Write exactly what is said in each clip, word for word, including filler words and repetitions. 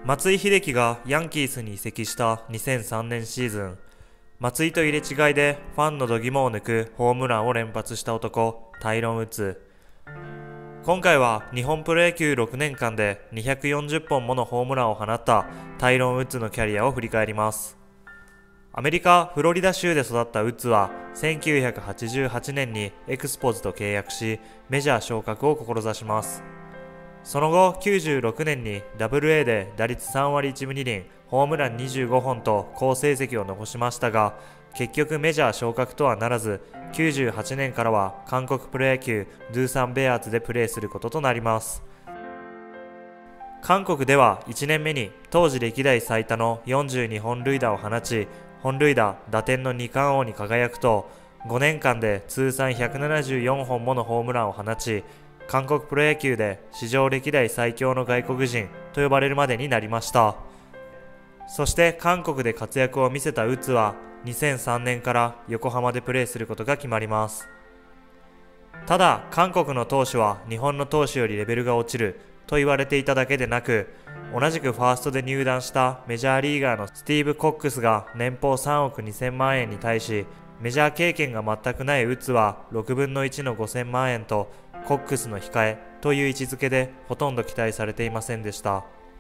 松井秀喜がヤンキースに移籍したにせんさんねんシーズン、松井と入れ違いでファンの度肝を抜くホームランを連発した男、タイロン・ウッズ。今回は日本プロ野球ろくねんかんでにひゃくよんじゅっぽんものホームランを放ったタイロン・ウッズのキャリアを振り返ります。アメリカ・フロリダ州で育ったウッズはせんきゅうひゃくはちじゅうはちねんにエクスポズと契約し、メジャー昇格を志します。その後きゅうじゅうろくねんに ダブルエー で打率さんわりいちぶにりん、ホームランにじゅうごほんと好成績を残しましたが、結局メジャー昇格とはならず、きゅうじゅうはちねんからは韓国プロ野球ドゥーサンベアーズでプレーすることとなります。韓国ではいちねんめに当時歴代最多のよんじゅうにほんるいだを放ち、本塁打、打点のにかんおうに輝くと、ごねんかんで通算ひゃくななじゅうよんほんものホームランを放ち、韓国プロ野球で史上歴代最強の外国人と呼ばれるまでになりました。そして韓国で活躍を見せたウッズはにせんさんねんから横浜でプレーすることが決まります。ただ韓国の投手は日本の投手よりレベルが落ちると言われていただけでなく、同じくファーストで入団したメジャーリーガーのスティーブ・コックスが年俸さんおくにせんまんえんに対し、メジャー経験が全くないウッズはろくぶんのいちのごせんまんえんとコックスの控えという位置づけでほとんど期待されていませんでした。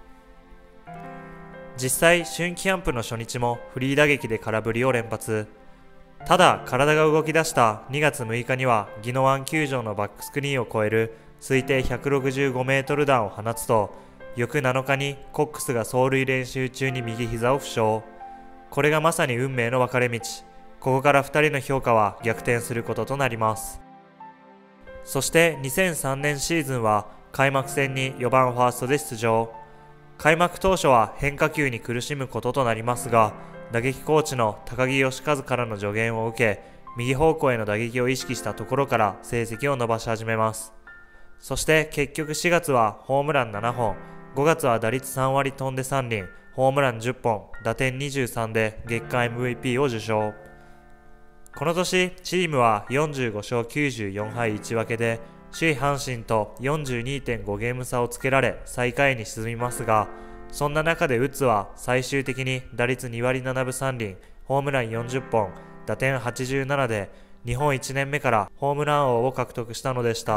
実際春季キャンプの初日もフリー打撃で空振りを連発。ただ体が動き出したにがつむいかには宜野湾球場のバックスクリーンを越える推定ひゃくろくじゅうごメートル弾を放つと、翌なのかにコックスが走塁練習中に右膝を負傷。これがまさに運命の分かれ道。ここからふたりの評価は逆転することとなります。そしてにせんさんねんシーズンは開幕戦によばんファーストで出場。開幕当初は変化球に苦しむこととなりますが、打撃コーチの高木義和からの助言を受け、右方向への打撃を意識したところから成績を伸ばし始めます。そして結局しがつはホームランななほん、ごがつは打率さんわりとんでさんりん、ホームランじゅっぽん、打点にじゅうさんで月間 エムブイピー を受賞。この年、チームはよんじゅうごしょうきゅうじゅうよんはいいちわけで、首位阪神と よんじゅうにてんごゲーム差をつけられ最下位に沈みますが、そんな中でウッズは最終的に打率にわりななぶさんりん、ホームランよんじゅっぽん、打点はちじゅうななで日本いちねんめからホームラン王を獲得したのでした。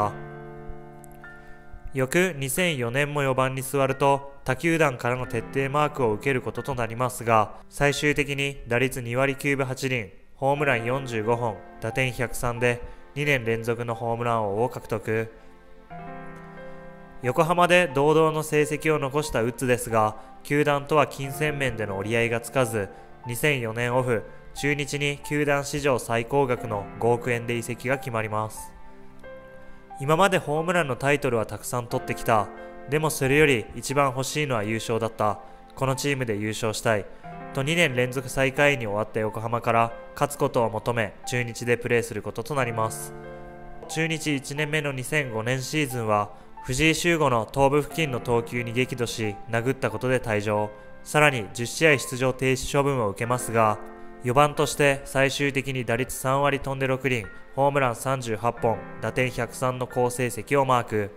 翌にせんよねんもよばんに座ると他球団からの徹底マークを受けることとなりますが、最終的に打率にわりきゅうぶはちりん、ホームランよんじゅうごほん、打点ひゃくさんでにねんれんぞくのホームラン王を獲得。横浜で堂々の成績を残したウッズですが、球団とは金銭面での折り合いがつかず、にせんよねんオフ、中日に球団史上最高額のごおくえんで移籍が決まります。今までホームランのタイトルはたくさん取ってきた。でもそれより一番欲しいのは優勝だった。このチームで優勝したい。とにねんれんぞく最下位に終わった横浜から勝つことを求め中日でプレーすることとなります。中日いちねんめのにせんごねんシーズンは藤井秀吾の頭部付近の投球に激怒し殴ったことで退場。さらにじゅっしあい出場停止処分を受けますが、よばんとして最終的に打率さんわりとんでろくりん、ホームランさんじゅうはっぽん、打点ひゃくさんの好成績をマーク。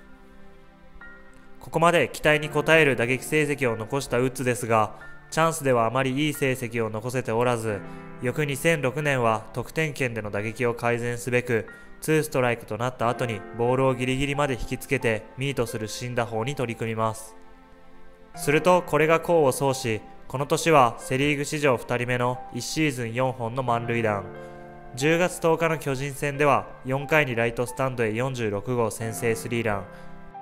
ここまで期待に応える打撃成績を残したウッズですが、チャンスではあまりいい成績を残せておらず、翌にせんろくねんは得点圏での打撃を改善すべく、ツーストライクとなった後にボールをギリギリまで引きつけてミートする新打法に取り組みます。するとこれが功を奏し、この年はセリーグ史上ふたりめのいちシーズンよんほんの満塁弾。じゅうがつとおかの巨人戦ではよんかいにライトスタンドへよんじゅうろくごう先制スリーラン。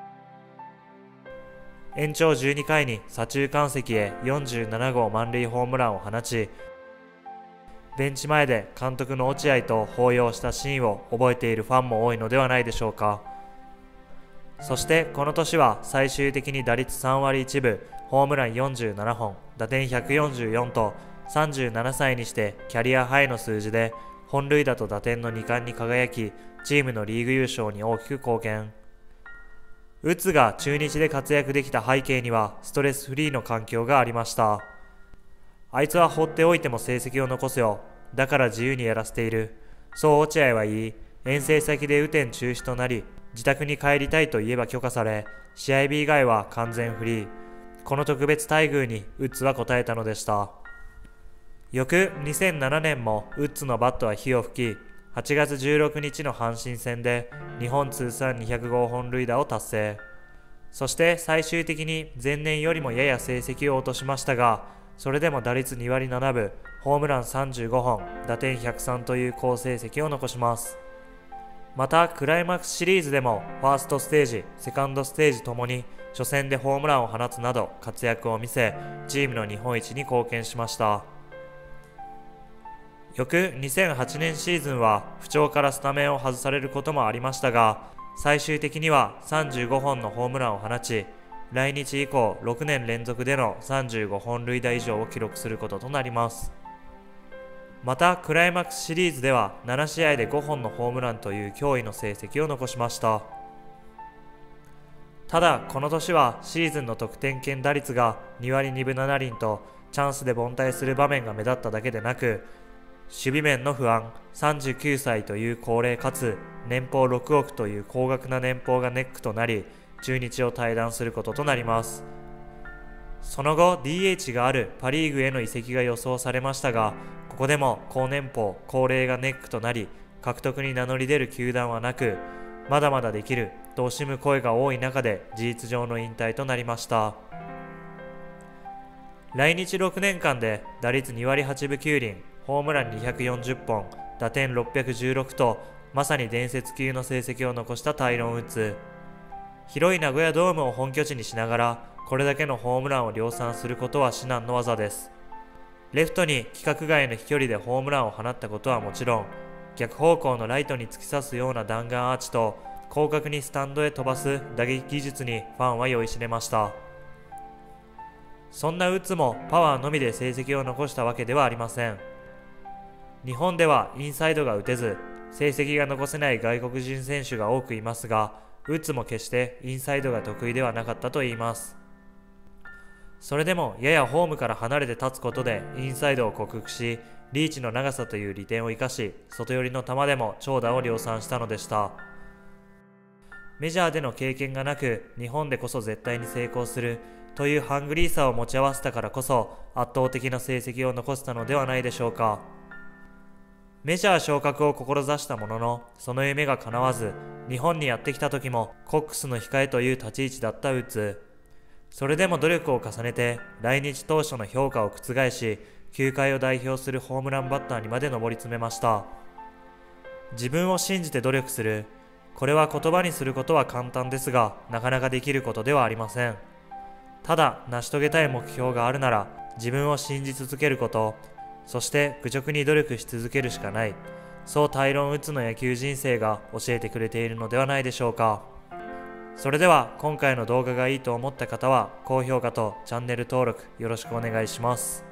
延長じゅうにかいに左中間席へよんじゅうななごう満塁ホームランを放ち、ベンチ前で監督の落合と抱擁したシーンを覚えているファンも多いのではないでしょうか。そしてこの年は最終的に打率さんわりいちぶ、ホームランよんじゅうななほん、打点ひゃくよんじゅうよんとさんじゅうななさいにしてキャリアハイの数字で本塁打と打点のにかんに輝き、チームのリーグ優勝に大きく貢献。ウッズが中日で活躍できた背景にはストレスフリーの環境がありました。あいつは放っておいても成績を残すよ。だから自由にやらせている。そう落合は言い、遠征先で雨天中止となり、自宅に帰りたいと言えば許可され、試合日以外は完全フリー。 この特別待遇にウッズは応えたのでした。翌にせんななねんもウッズのバットは火を吹き、はちがつじゅうろくにちの阪神戦で日本通算にひゃくごうほんるいだを達成。そして最終的に前年よりもやや成績を落としましたが、それでも打率にわりななぶ、ホームランさんじゅうごほん、打点ひゃくさんという好成績を残します。またクライマックスシリーズでもファーストステージ、セカンドステージともに初戦でホームランを放つなど活躍を見せ、チームの日本一に貢献しました。翌にせんはちねんシーズンは不調からスタメンを外されることもありましたが、最終的にはさんじゅうごほんのホームランを放ち、来日以降ろくねんれんぞくでのさんじゅうごほんるいだ以上を記録することとなります。またクライマックスシリーズではななしあいでごほんのホームランという驚異の成績を残しました。ただこの年はシーズンの得点圏打率がにわりにぶななりんとチャンスで凡退する場面が目立っただけでなく、守備面の不安、さんじゅうきゅうさいという高齢かつ年俸ろくおくという高額な年俸がネックとなり、中日を退団することとなります。その後 ディーエイチ があるパ・リーグへの移籍が予想されましたが、ここでも高年俸、高齢がネックとなり、獲得に名乗り出る球団はなく、まだまだできると惜しむ声が多い中で事実上の引退となりました。来日ろくねんかんで打率にわりはちぶきゅうりん、ホームランにひゃくよんじゅっぽん、打点ろっぴゃくじゅうろくとまさに伝説級の成績を残したタイロン・ウッズ。広い名古屋ドームを本拠地にしながらこれだけのホームランを量産することは至難の業です。レフトに規格外の飛距離でホームランを放ったことはもちろん、逆方向のライトに突き刺すような弾丸アーチと広角にスタンドへ飛ばす打撃技術にファンは酔いしれました。そんなウッズもパワーのみで成績を残したわけではありません。日本ではインサイドが打てず成績が残せない外国人選手が多くいますが、ウッズも決してインサイドが得意ではなかったといいます。それでもややホームから離れて立つことでインサイドを克服し、リーチの長さという利点を生かし、外寄りの球でも長打を量産したのでした。メジャーでの経験がなく日本でこそ絶対に成功するというハングリーさを持ち合わせたからこそ圧倒的な成績を残せたのではないでしょうか。メジャー昇格を志したものの、その夢が叶わず、日本にやってきた時もコックスの控えという立ち位置だったウッズ。それでも努力を重ねて来日当初の評価を覆し、球界を代表するホームランバッターにまで上り詰めました。自分を信じて努力する。これは言葉にすることは簡単ですが、なかなかできることではありません。ただ成し遂げたい目標があるなら、自分を信じ続けること、そして愚直に努力し続けるしかない。そうタイロン・ウッズの野球人生が教えてくれているのではないでしょうか。それでは今回の動画がいいと思った方は高評価とチャンネル登録よろしくお願いします。